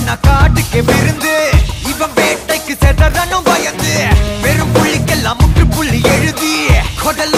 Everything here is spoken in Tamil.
நான் காட்டுக்கு விருந்து இவன் வேட்டைக்கு செதறனும் பயந்து வெறும் புள்ளிக்கெல்லாம் முற்றுப்புள்ளி எழுதி கொடல்